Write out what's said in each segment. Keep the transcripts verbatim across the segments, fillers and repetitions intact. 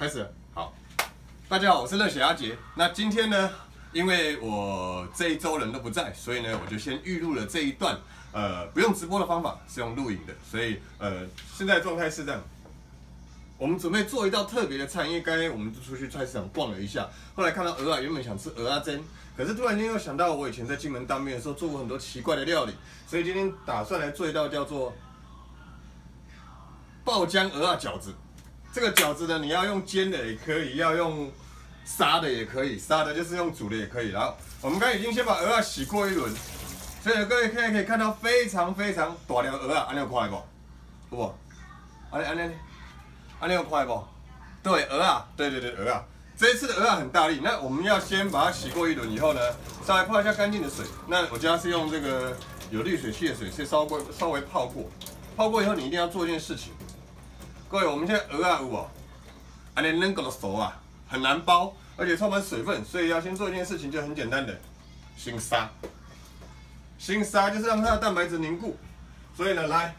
开始了。好，大家好，我是热血阿杰。那今天呢，因为我这一周人都不在，所以呢，我就先预录了这一段，呃，不用直播的方法，是用录影的。所以，呃，现在状态是这样。我们准备做一道特别的菜，因为刚才我们就出去菜市场逛了一下，后来看到鹅啊，原本想吃鹅啊煎，可是突然间又想到我以前在金门当兵的时候做过很多奇怪的料理，所以今天打算来做一道叫做爆浆鹅啊饺子。这个饺子呢，你要用煎的也可以，要用杀的也可以，杀的就是用煮的也可以。然后我们刚才已经先把鹅啊洗过一轮，所以各位现在可以看到非常非常大条鹅啊，安尼有看到不？有无？安尼安尼。啊，你有看不？对，鹅啊，对对对，鹅啊。这一次的鹅啊很大力，那我们要先把它洗过一轮以后呢，稍微泡一下干净的水。那我家是用这个有滤水器的水，是稍微稍微泡过。泡过以后，你一定要做一件事情。各位，我们现在鹅啊有哦，安尼能够熟啊，很难包，而且充满水分，所以要先做一件事情，就很简单的，先杀。先杀就是让它的蛋白质凝固。所以呢，来，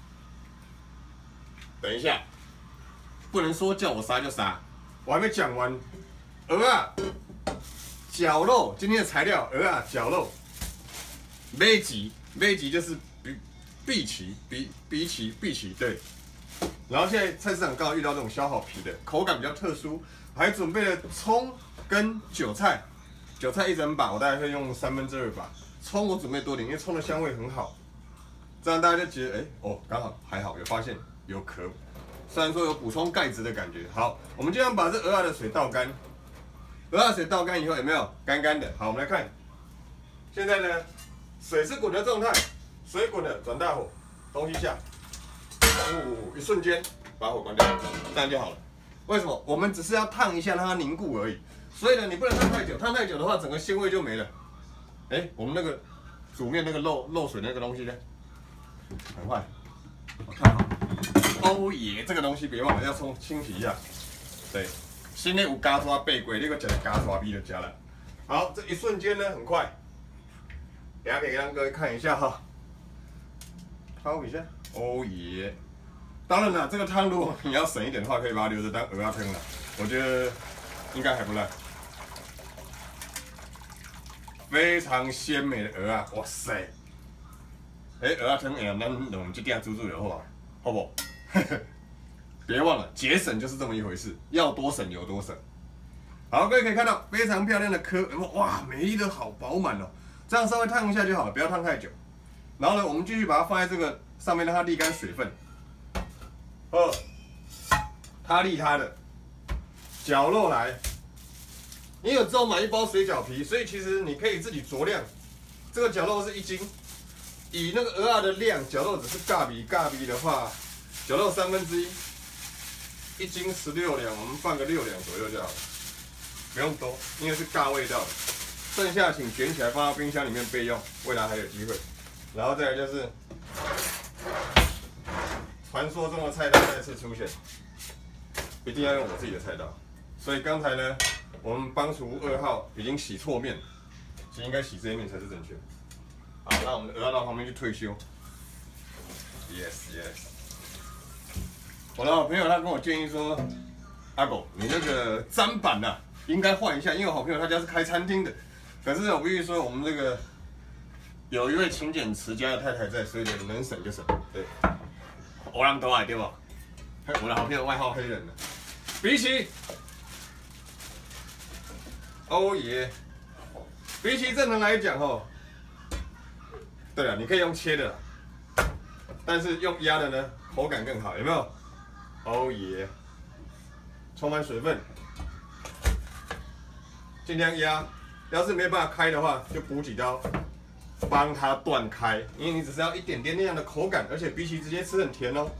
等一下。不能说叫我杀就杀，我还没讲完。鹅啊，绞肉，今天的材料鹅啊，绞肉，马吉，马吉就是荸荸荠，荸荸荠，荸荠对。然后现在菜市场刚好遇到这种削好皮的，口感比较特殊，还准备了葱跟韭菜，韭菜一整把，我大概会用三分之二把。葱我准备多点，因为葱的香味很好，这样大家就觉得哎、欸、哦，刚好还好，有发现有壳。虽然说有补充钙质的感觉，好，我们就要把这鹅啊的水倒干，鹅啊水倒干以后有没有干干的？好，我们来看，现在呢，水是滚的状态，水滚了，转大火，东西下，哦，一瞬间把火关掉，这样就好了。为什么？我们只是要烫一下让它凝固而已，所以呢，你不能烫太久，烫太久的话，整个鲜味就没了。哎、欸，我们那个煮面那个漏漏水那个东西呢？很坏，我看好。哦耶，这个东西别忘了要冲清洗一下。对，新的有加抓贝龟，你个吃加抓米就加了。好，这一瞬间呢很快，等下可以让各位看一下哈。掏一下，哦耶。当然了，这个汤如果你要省一点的话，可以把它留着当鹅啊汤了。我觉得应该还不赖。非常鲜美的鹅啊，哇塞！哎、欸，鹅啊汤哎呀，咱用这点煮煮就好啊，好不好？别忘了，节省就是这么一回事，要多省有多省。好，各位可以看到非常漂亮的颗，哇，每一粒都好饱满哦。这样稍微烫一下就好了，不要烫太久。然后呢，我们继续把它放在这个上面，让它沥干水分。二，它沥它的绞肉来。你有之后买一包水饺皮，所以其实你可以自己酌量。这个绞肉是一斤，以那个鹅啊的量，绞肉只是尬比尬比的话。绞肉三分之一，一斤十六两，我们放个六两左右就好了，不用多，因为是尬味道的。剩下请卷起来放到冰箱里面备用，未来还有机会。然后再来就是传说中的菜单再次出现，一定要用我自己的菜刀。所以刚才呢，我们帮厨二号已经洗错面，其实应该洗这一面才是正确。好，那我们的鹅到旁边去退休。Yes, yes。我的好朋友他跟我建议说，阿狗，你那个砧板呐、啊，应该换一下，因为我好朋友他家是开餐厅的。可是我必须说，我们这个有一位勤俭持家的太太在，所以能省就省。对，我让都爱对吧？我的好朋友外号黑人呢，比起，哦耶，比起正常来讲哦，对了，你可以用切的，但是用压的呢，口感更好，有没有？哦耶，充满水分，尽量压。要是没办法开的话，就补几刀，帮它断开。因为你只是要一点点那样的口感，而且荸荠直接吃很甜哦。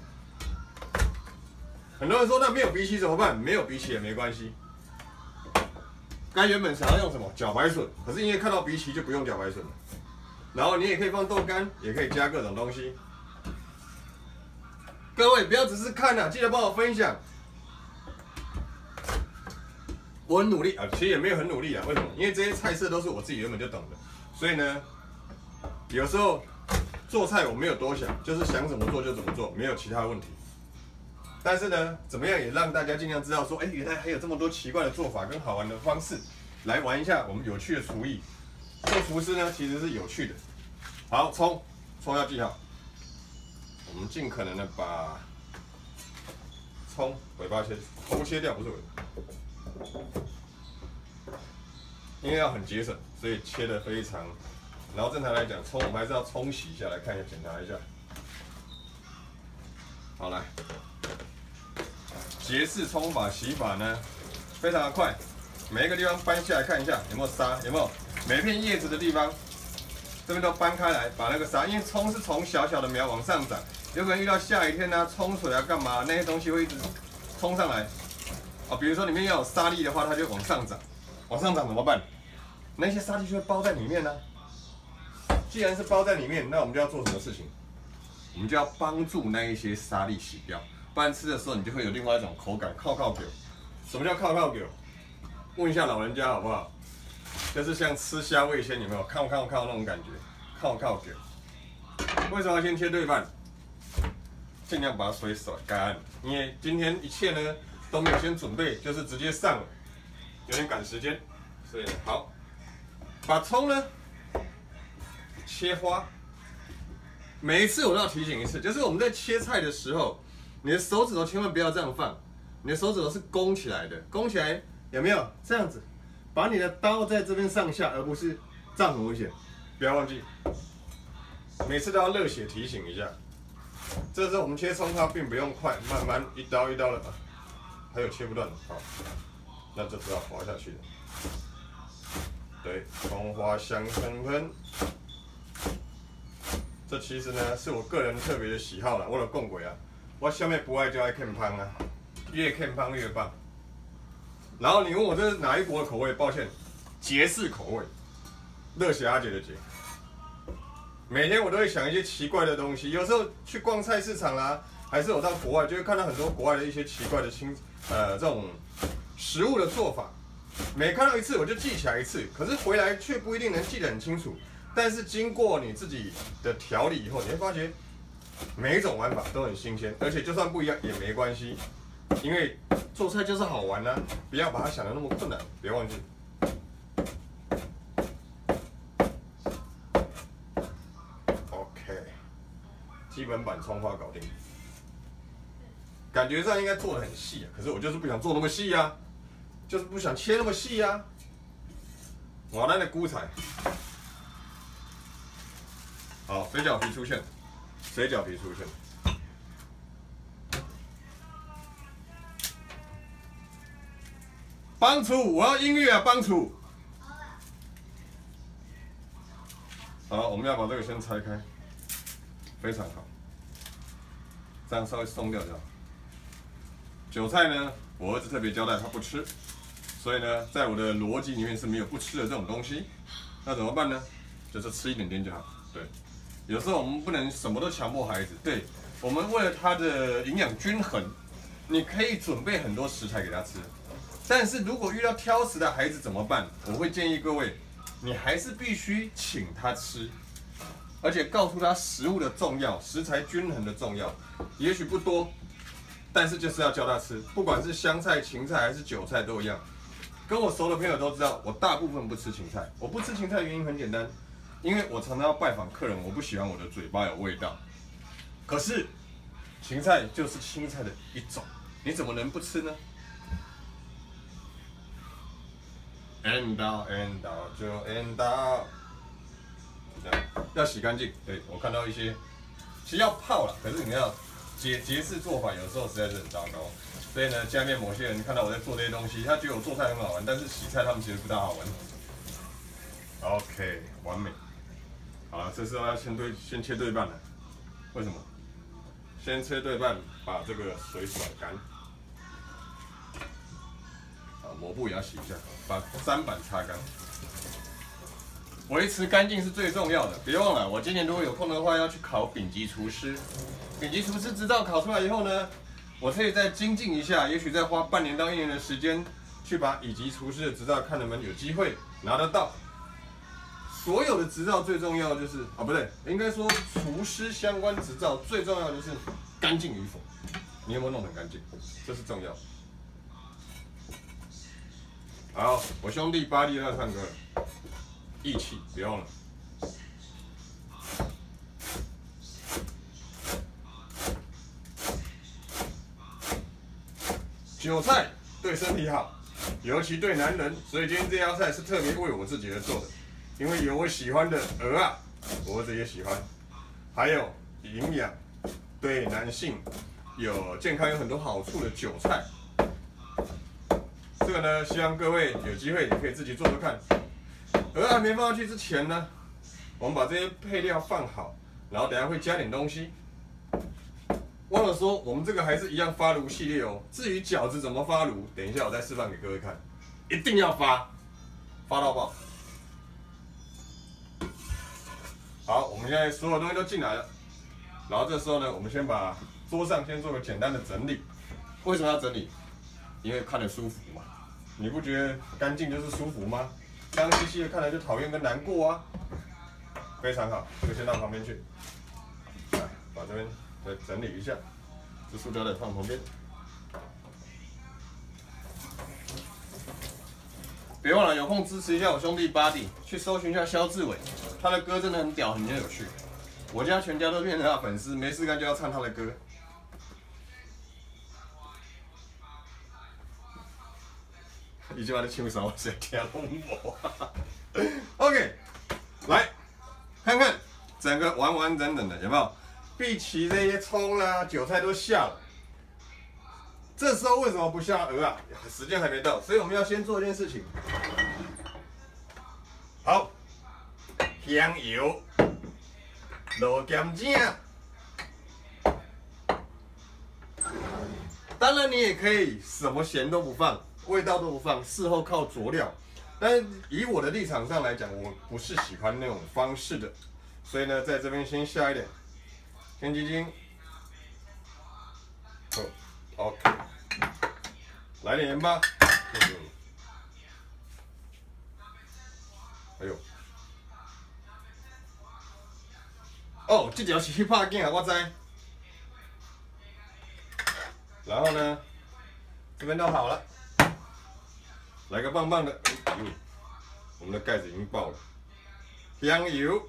很多人说那没有荸荠怎么办？没有荸荠也没关系。刚原本想要用什么茭白笋，可是因为看到荸荠就不用茭白笋了。然后你也可以放豆干，也可以加各种东西。各位不要只是看啊，记得帮我分享。我很努力啊，其实也没有很努力啊。为什么？因为这些菜色都是我自己原本就懂的，所以呢，有时候做菜我没有多想，就是想怎么做就怎么做，没有其他问题。 但是呢，怎么样也让大家尽量知道说，哎、欸，原来还有这么多奇怪的做法跟好玩的方式，来玩一下我们有趣的厨艺。做厨师呢，其实是有趣的。好，葱，葱要记好，我们尽可能的把葱尾巴切头切掉，不是尾巴，因为要很节省，所以切的非常。然后正常来讲，葱我们还是要冲洗一下，来看一下，检查一下。好，来，节式冲法洗法呢，非常的快，每一个地方搬下来看一下有没有沙，有没有每片叶子的地方，这边都搬开来，把那个沙，因为葱是从小小的苗往上长，有可能遇到下雨天啊，冲水啊干嘛，那些东西会一直冲上来。啊，比如说里面要有沙粒的话，它就往上涨，往上涨怎么办？那些沙粒就会包在里面呢、啊。既然是包在里面，那我们就要做什么事情？我们就要帮助那一些沙粒洗掉，不然吃的时候你就会有另外一种口感，靠靠狗。什么叫靠靠狗？问一下老人家好不好？就是像吃虾味鲜有没有？靠靠靠那种感觉，靠靠狗。为什么要先切对半？尽量把水甩干，因为今天一切呢都没有先准备，就是直接上了，有点赶时间，所以呢好，把葱呢切花。每一次我都要提醒一次，就是我们在切菜的时候，你的手指头千万不要这样放，你的手指头是弓起来的，弓起来有没有？这样子，把你的刀在这边上下，而不是这样很危险，不要忘记，每次都要热血提醒一下。这时候我们切葱花并不用快，慢慢一刀一刀的，还有切不断的，好，那就只好滑下去了。对，葱花香喷喷。这其实呢是我个人特别的喜好啦，我的讲过啊，我下面不爱就爱看胖啊，越看胖越棒。然后你问我这是哪一国的口味？抱歉，节式口味，热血阿姐的姐。每天我都会想一些奇怪的东西，有时候去逛菜市场啦，还是我到国外就会看到很多国外的一些奇怪的新呃这种食物的做法，每看到一次我就记起来一次，可是回来却不一定能记得很清楚。但是经过你自己的调理以后，你会发觉每一种玩法都很新鲜，而且就算不一样也没关系，因为做菜就是好玩啊，不要把它想得那么困难，别忘记。OK， 基本版葱花搞定，感觉上应该做得很细啊，可是我就是不想做那么细啊，就是不想切那么细啊。我那的菇菜。好，水饺皮出现，水饺皮出现。帮厨，我要音乐啊，帮厨。好，我们要把这个先拆开，非常好，这样稍微松掉就好。韭菜呢，我儿子特别交代他不吃，所以呢，在我的逻辑里面是没有不吃的这种东西。那怎么办呢？就是吃一点点就好，对。有时候我们不能什么都强迫孩子，对，我们为了他的营养均衡，你可以准备很多食材给他吃，但是如果遇到挑食的孩子怎么办？我会建议各位，你还是必须请他吃，而且告诉他食物的重要，食材均衡的重要，也许不多，但是就是要教他吃，不管是香菜、芹菜还是韭菜都一样。跟我熟的朋友都知道，我大部分不吃芹菜，我不吃芹菜的原因很简单。因为我常常要拜访客人，我不喜欢我的嘴巴有味道。可是芹菜就是青菜的一种，你怎么能不吃呢 ？end 到 end 到就 end 到，这样要洗干净。对，我看到一些，其实要泡了，可是你要节节式做法，有时候实在是很糟糕。所以呢，下面某些人看到我在做这些东西，他觉得我做菜很好玩，但是洗菜他们其实不大好玩。OK， 完美。好了，这时候要先对先切对半了，为什么？先切对半，把这个水甩干。啊，抹布也要洗一下，把砧板擦干。维持干净是最重要的，别忘了，我今年如果有空的话，要去考丙级厨师。丙级厨师执照考出来以后呢，我可以再精进一下，也许再花半年到一年的时间，去把乙级厨师的执照，看能不能有机会拿得到。所有的执照最重要的就是啊，不对，应该说厨师相关执照最重要的就是干净与否。 你有没有弄很干净？这是重要。好，我兄弟巴蒂要唱歌了，义气，别忘了。韭菜对身体好，尤其对男人，所以今天这道菜是特别为我自己而做的，因为有我喜欢的鹅啊，我自己也喜欢，还有营养，对男性有健康有很多好处的韭菜。这个呢，希望各位有机会也可以自己做做看。鹅还没放上去之前呢，我们把这些配料放好，然后等一下会加点东西。忘了说，我们这个还是一样发炉系列哦。至于饺子怎么发炉，等一下我再示范给各位看，一定要发，发到爆。好，我们现在所有东西都进来了，然后这时候呢，我们先把桌上先做个简单的整理。为什么要整理？因为看着舒服嘛。你不觉得干净就是舒服吗？脏兮兮的看来就讨厌跟难过啊。非常好，这个先到旁边去。来，把这边再整理一下，这塑胶袋放旁边。别忘了有空支持一下我兄弟巴蒂，去搜寻一下肖志伟，他的歌真的很屌，很有趣。我家全家都变成他的粉丝，没事干就要唱他的歌。伊即摆咧唱啥？我实听拢无。OK， 来看看整个完完整整的，有没有？碧琪这些葱啦、韭菜都下了。这时候为什么不下鹅啊？时间还没到，所以我们要先做一件事情。好，香油、落咸精。当然，你也可以什么咸都不放。味道都不放，事后靠佐料。但是以我的立场上来讲，我不是喜欢那种方式的，所以呢，在这边先下一点鲜鸡精，哦 ，OK， 来点盐巴，哎呦，哦，这条是去拍镜啊，我知。然后呢，这边都好了。来个棒棒的，嗯，我们的盖子已经爆了。香油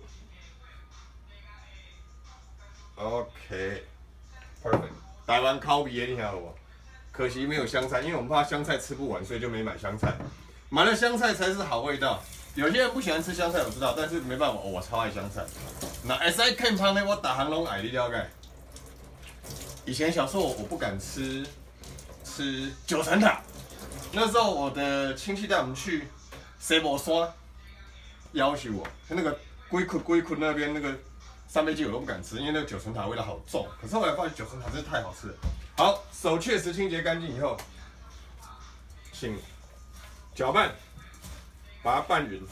，OK，perfect， 台湾烤味的你晓得不？可惜没有香菜，因为我们怕香菜吃不完，所以就没买香菜。买了香菜才是好味道。有些人不喜欢吃香菜，我知道，但是没办法，哦、我超爱香菜。那 S I 看胖呢，我打行拢爱，你了解？以前小时候我不敢吃吃九层塔。那时候我的亲戚带我们去西部山，要求我那个龟壳龟壳那边那个三杯鸡我都不敢吃，因为那个九层塔味道好重。可是后来发现九层塔真的太好吃了。好，手确实清洁干净以后，请搅拌，把它拌匀，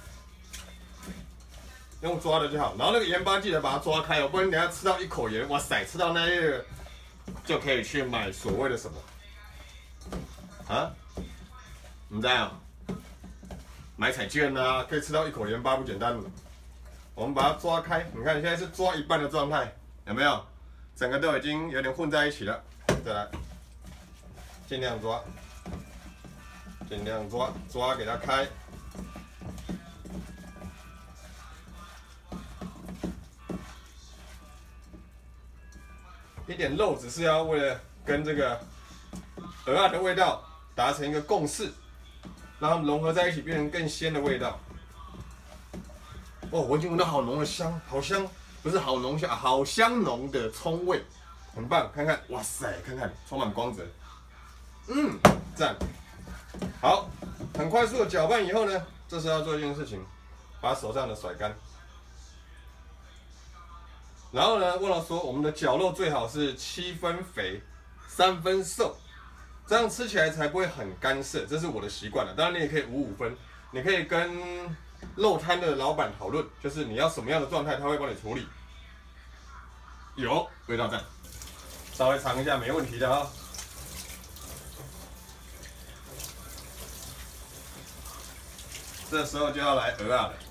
用抓的就好。然后那个盐巴记得把它抓开哦，不然你等下吃到一口盐，哇塞，吃到那个就可以去买所谓的什么。啊，唔知啊，买彩券啊，可以吃到一口盐巴不简单了。我们把它抓开，你看现在是抓一半的状态，有没有？整个都已经有点混在一起了。再来，尽量抓，尽量抓，抓给它开。一点肉只是要为了跟这个鹅啊的味道达成一个共识，让它们融合在一起，变成更鲜的味道。哦，我已经闻到好浓的香，好香，不是好浓香，好香浓的葱味，很棒。看看，哇塞，看看，充满光泽，嗯，赞。好，很快速的搅拌以后呢，这时候要做一件事情，把手上的甩干。然后呢，忘了说，我们的绞肉最好是七分肥，三分瘦。这样吃起来才不会很干涩，这是我的习惯了。当然你也可以五五分，你可以跟肉摊的老板讨论，就是你要什么样的状态，他会帮你处理。有味道赞，稍微尝一下没问题的啊、哦。这时候就要来鹅啊了。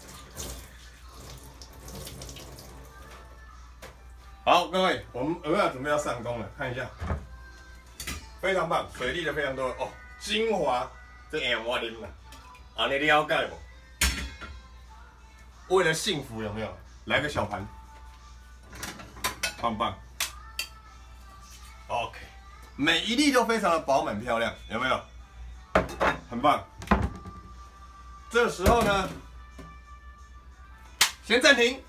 好，各位，我们鹅啊准备要上工了，看一下。 非常棒，水沥的非常多哦，精华，这哎我啉啦，啊你了解不？为了幸福有没有？来个小盘，棒棒。OK， 每一粒都非常的饱满漂亮，有没有？很棒。这时候呢，先暂停。